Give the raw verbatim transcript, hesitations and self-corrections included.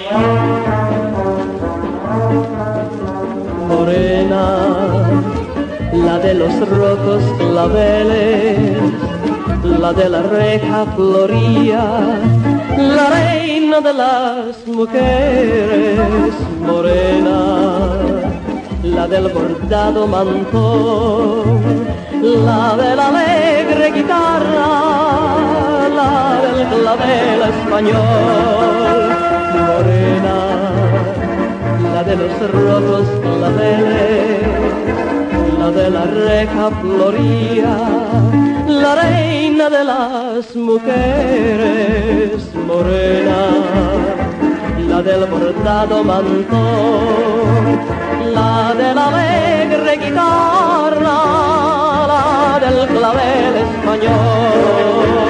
Morena, la de los rojos claveles, la de la reja floría, la reina de las mujeres. Morena, la del bordado mantón, la de la alegre guitarra, la del clavel español. Morena, la de los rojos claveles, la de la reja floría, la reina de las mujeres. Morena, la del bordado mantón, la de la alegre guitarra, la del clavel español.